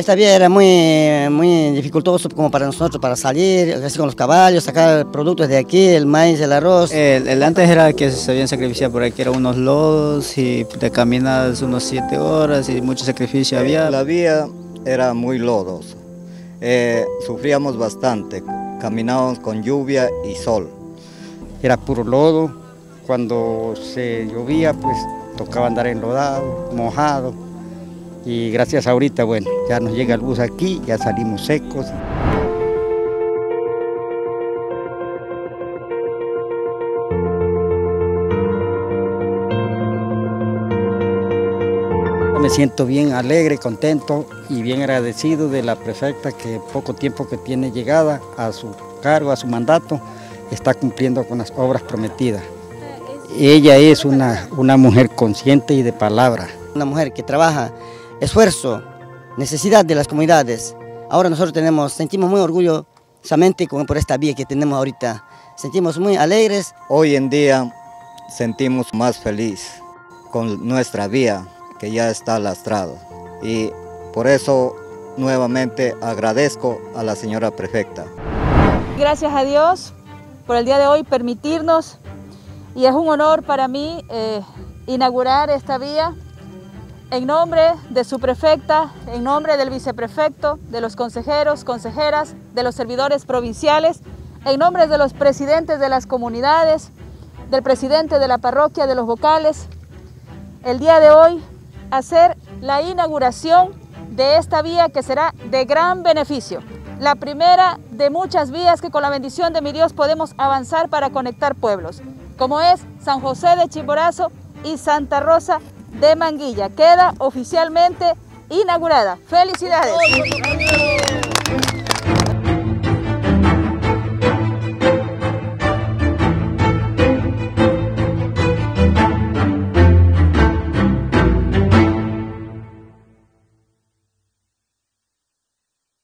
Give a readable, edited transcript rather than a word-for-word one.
Esta vía era muy dificultoso como para nosotros, para salir, así con los caballos, sacar productos de aquí, el maíz, el arroz. El antes era que se habían sacrificiado por aquí, eran unos lodos y te caminas unos 7 horas y mucho sacrificio había. La vía era muy lodosa, sufríamos bastante, caminábamos con lluvia y sol. Era puro lodo, cuando se llovía pues tocaba andar enlodado, mojado. Y gracias a ahorita, bueno, ya nos llega el bus aquí, ya salimos secos. Me siento bien alegre, contento y bien agradecido de la prefecta que poco tiempo que tiene llegada a su cargo, a su mandato, está cumpliendo con las obras prometidas. Ella es una mujer consciente y de palabra. Una mujer que trabaja, esfuerzo, necesidad de las comunidades. Ahora nosotros sentimos muy orgullosamente por esta vía que tenemos ahorita. Sentimos muy alegres. Hoy en día sentimos más feliz con nuestra vía que ya está lastrada. Y por eso nuevamente agradezco a la señora prefecta. Gracias a Dios por el día de hoy permitirnos, y es un honor para mí inaugurar esta vía. En nombre de su prefecta, en nombre del viceprefecto, de los consejeros, consejeras, de los servidores provinciales, en nombre de los presidentes de las comunidades, del presidente de la parroquia, de los vocales, el día de hoy hacer la inauguración de esta vía que será de gran beneficio. La primera de muchas vías que con la bendición de mi Dios podemos avanzar para conectar pueblos, como es San José de Chimborazo y Santa Rosa de Manguilla. Queda oficialmente inaugurada. ¡Felicidades!